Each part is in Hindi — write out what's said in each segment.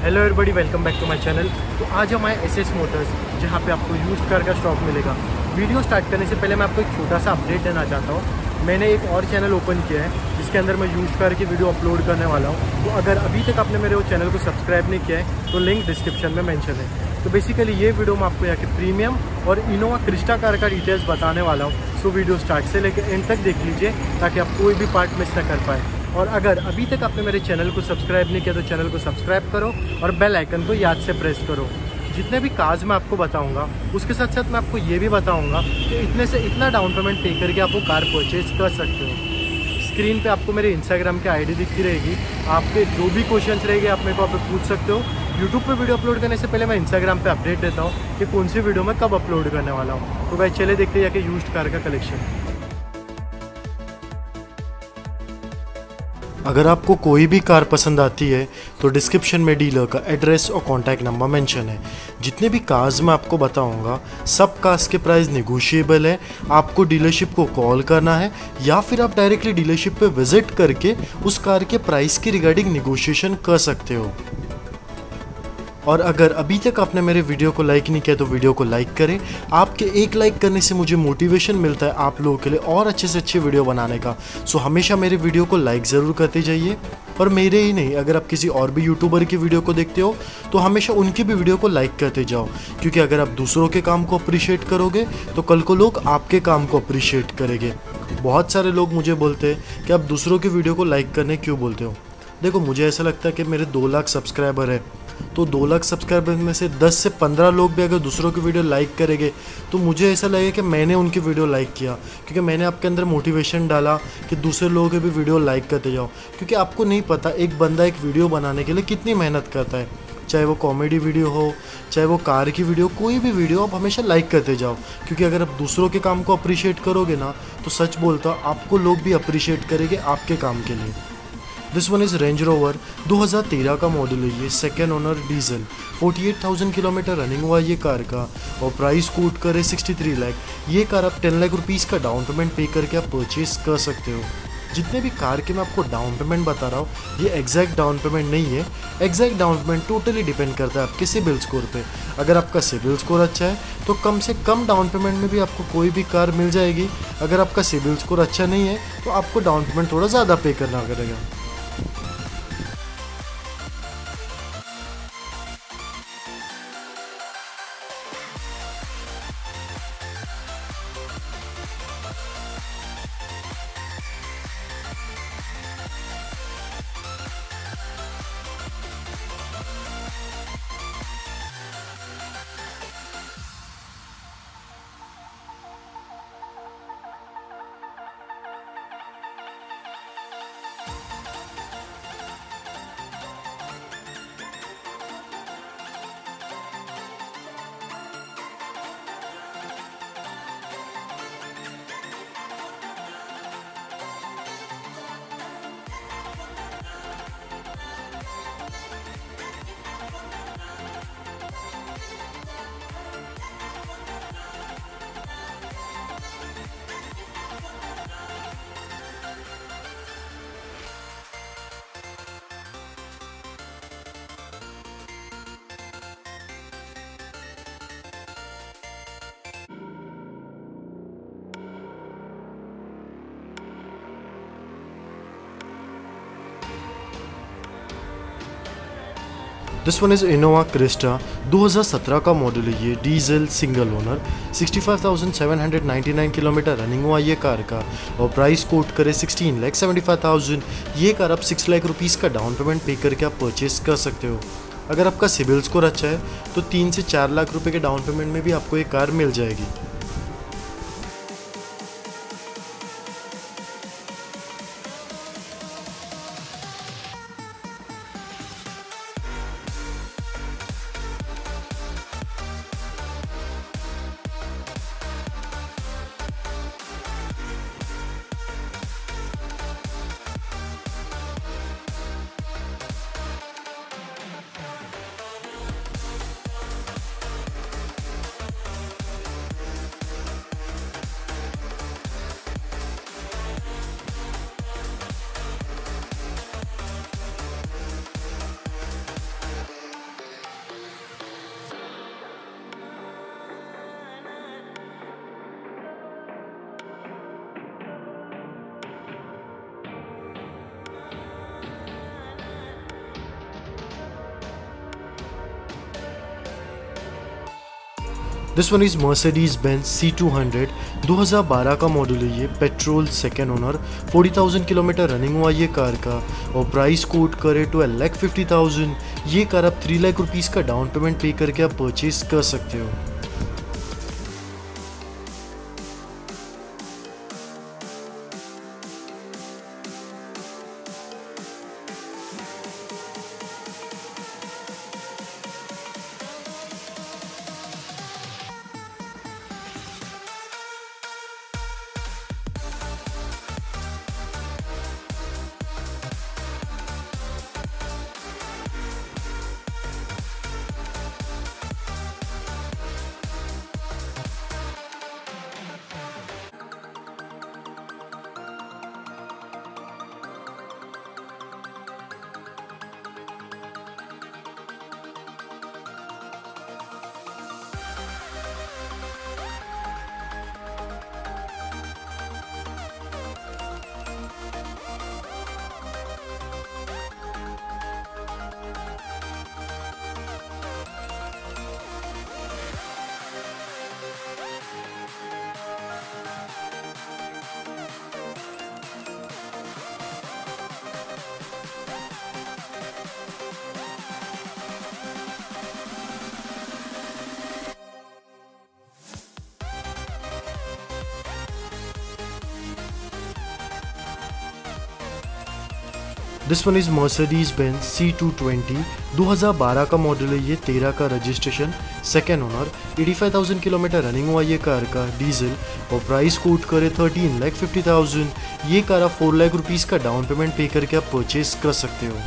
Hello everybody, welcome back to my channel. तो आज हम आए एसएस मोटर्स, जहां पे आपको यूज्ड कार का स्टॉक मिलेगा। वीडियो स्टार्ट करने से पहले मैं आपको एक छोटा सा अपडेट देना चाहता हूं। मैंने एक और चैनल ओपन किया है जिसके अंदर मैं यूज्ड कार की वीडियो अपलोड करने वाला हूं। तो अगर अभी तक आपने मेरे वो चैनल को सब्सक्राइब नहीं किया है तो लिंक डिस्क्रिप्शन में मेंशन है। तो बेसिकली ये वीडियो मैं आपको यहाँ के प्रीमियम और इनोवा क्रिस्टा कार का डिटेल्स बताने वाला हूँ। सो वीडियो स्टार्ट से लेकर एंड तक देख लीजिए ताकि आप कोई भी पार्ट मिस ना कर पाए। और अगर अभी तक आपने मेरे चैनल को सब्सक्राइब नहीं किया तो चैनल को सब्सक्राइब करो और बेल आइकन को याद से प्रेस करो। जितने भी कार्स मैं आपको बताऊंगा उसके साथ साथ मैं आपको ये भी बताऊंगा कि इतने से इतना डाउन पेमेंट पे करके आप वो कार परचेज कर सकते हो। स्क्रीन पे आपको मेरे इंस्टाग्राम की आईडी दिखती रहेगी। आपके जो भी क्वेश्चंस रहेंगे आप मेरे को आप पूछ सकते हो। यूट्यूब पे वीडियो अपलोड करने से पहले मैं इंस्टाग्राम पे अपडेट देता हूँ कि कौन सी वीडियो मैं कब अपलोड करने वाला हूँ। तो भाई चले देखते हैं कि यूज्ड कार का कलेक्शन। अगर आपको कोई भी कार पसंद आती है तो डिस्क्रिप्शन में डीलर का एड्रेस और कॉन्टैक्ट नंबर मेंशन है। जितने भी कार्स मैं आपको बताऊंगा सब कार्स के प्राइस नेगोशिएबल है। आपको डीलरशिप को कॉल करना है या फिर आप डायरेक्टली डीलरशिप पे विजिट करके उस कार के प्राइस के रिगार्डिंग नेगोशिएशन कर सकते हो। और अगर अभी तक आपने मेरे वीडियो को लाइक नहीं किया तो वीडियो को लाइक करें। आपके एक लाइक करने से मुझे मोटिवेशन मिलता है आप लोगों के लिए और अच्छे से अच्छे वीडियो बनाने का। सो हमेशा मेरे वीडियो को लाइक ज़रूर करते जाइए। और मेरे ही नहीं, अगर आप किसी और भी यूट्यूबर की वीडियो को देखते हो तो हमेशा उनकी भी वीडियो को लाइक करते जाओ, क्योंकि अगर आप दूसरों के काम को अप्रिशिएट करोगे तो कल को लोग आपके काम को अप्रिशिएट करेंगे। बहुत सारे लोग मुझे बोलते हैं कि आप दूसरों की वीडियो को लाइक करने क्यों बोलते हो। देखो, मुझे ऐसा लगता है कि मेरे 2 लाख सब्सक्राइबर है तो 2 लाख सब्सक्राइबर में से 10 से 15 लोग भी अगर दूसरों की वीडियो लाइक करेंगे तो मुझे ऐसा लगेगा कि मैंने उनकी वीडियो लाइक किया, क्योंकि मैंने आपके अंदर मोटिवेशन डाला कि दूसरे लोगों की भी वीडियो लाइक करते जाओ। क्योंकि आपको नहीं पता एक बंदा एक वीडियो बनाने के लिए कितनी मेहनत करता है। चाहे वो कॉमेडी वीडियो हो, चाहे वो कार की वीडियो, कोई भी वीडियो आप हमेशा लाइक करते जाओ। क्योंकि अगर आप दूसरों के काम को अप्रिशिएट करोगे ना तो सच बोलता आपको लोग भी अप्रिशिएट करेंगे आपके काम के लिए। This one is Range Rover 2013 का मॉडल है। ये second owner diesel, 48,000 kilometre running हुआ ये कार का और प्राइस कोट करे 63 लाख। ये कार आप 10 लाख रुपीज़ का डाउन पेमेंट पे करके आप परचेज कर सकते हो। जितने भी कार के मैं आपको डाउन पेमेंट बता रहा हूँ ये एग्जैक्ट डाउन पेमेंट नहीं है। Exact down payment totally depend करता है आपके सिबिल स्कोर पे। अगर आपका सिबिल स्कोर अच्छा है तो कम से कम डाउन पेमेंट में भी आपको कोई भी कार मिल जाएगी। अगर आपका सिबिल स्कोर अच्छा नहीं है तो आपको डाउन पेमेंट थोड़ा ज़्यादा पे करना पड़ेगा। This one is Innova Crysta 2017 का मॉडल है। ये diesel single owner, 65,799 kilometre running हुआ ये कार का और प्राइस कोट करे 16,75,000। ये कार आप 6 लाख रुपीज़ का डाउन पेमेंट पे करके आप परचेज कर सकते हो। अगर आपका सिबिल स्कोर अच्छा है तो 3 से 4 लाख रुपए के डाउन पेमेंट में भी आपको ये कार मिल जाएगी। This one is Mercedes Benz C200 2012 का मॉडल है। ये petrol second owner, 40,000 kilometre running हुआ ये कार का, और प्राइस कोट करे तो 1,50,000। ये कार आप 3 लाख रुपीज़ का डाउन पेमेंट पे करके आप परचेज कर सकते हो। This one is Mercedes Benz C220 2012 का मॉडल है। ये 13 का registration, second owner, 85,000 kilometre running हुआ ये कार का, डीजल, और प्राइस कोट करे 13,50,000। ये कार आप 4 लाख रुपीज़ का डाउन पेमेंट पे करके आप परचेज कर सकते हो।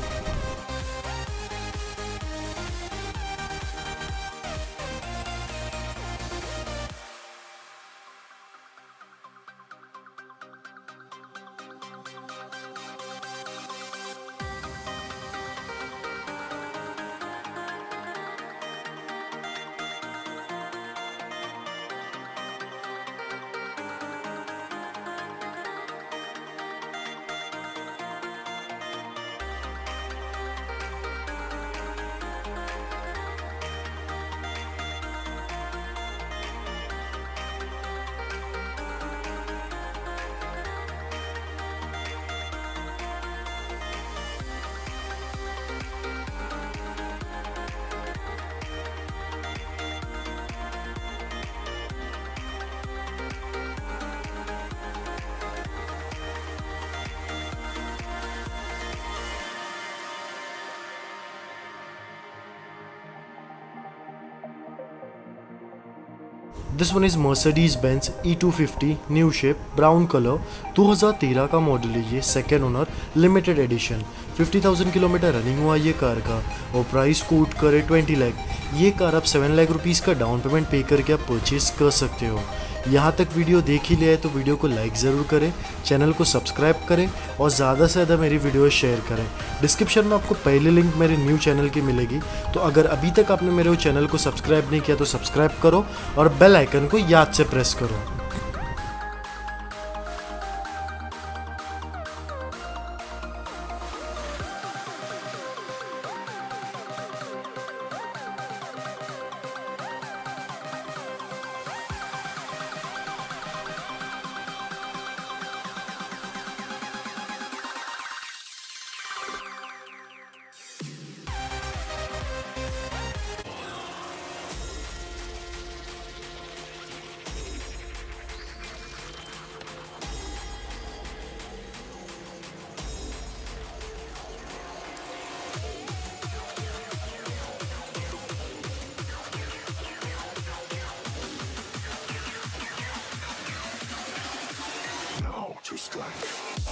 This one is Mercedes Benz E250 new shape, brown colour, 2013 का मॉडल है। ये second owner, limited edition, 50,000 kilometre running हुआ ये कार का, और प्राइस कोट करे 20 लाख। ये कार आप 7 लाख रुपीज़ का डाउन पेमेंट पे करके आप परचेज कर सकते हो। यहाँ तक वीडियो देख ही लिया है तो वीडियो को लाइक ज़रूर करें, चैनल को सब्सक्राइब करें और ज़्यादा से ज़्यादा मेरी वीडियो शेयर करें। डिस्क्रिप्शन में आपको पहले लिंक मेरे न्यू चैनल की मिलेगी, तो अगर अभी तक आपने मेरे चैनल को सब्सक्राइब नहीं किया तो सब्सक्राइब करो और बेल आइकन को याद से प्रेस करो। to strike.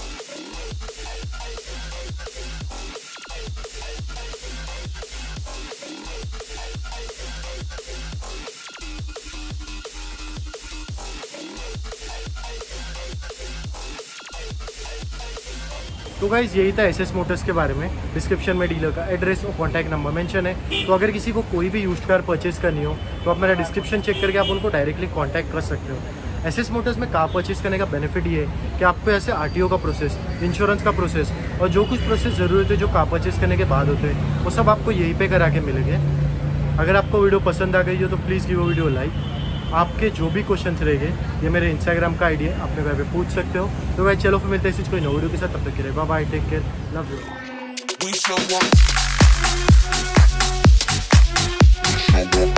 तो गाइज़ यही था एसएस मोटर्स के बारे में। डिस्क्रिप्शन में डीलर का एड्रेस और कॉन्टैक्ट नंबर मेंशन है, तो अगर किसी को कोई भी यूज्ड कार परचेज करनी हो तो आप मेरा डिस्क्रिप्शन चेक करके आप उनको डायरेक्टली कांटेक्ट कर सकते हो। एसएस मोटर्स में कार परचेज करने का बेनिफिट ये है कि आपको ऐसे आरटीओ का प्रोसेस, इंश्योरेंस का प्रोसेस और जो कुछ प्रोसेस ज़रूरत है जो कार परचेज करने के बाद होते हैं वो सब आपको यहीं पे करा के मिलेंगे। अगर आपको वीडियो पसंद आ गई हो तो प्लीज़ गिव वीडियो लाइक। आपके जो भी क्वेश्चन रहेंगे ये मेरे इंस्टाग्राम का आईडी है, आप मेरे पे पूछ सकते हो। तो भाई चलो फिर मिलते हैं इसी कोई नई वीडियो के साथ, तब तक के लिए bye bye, take care, love you.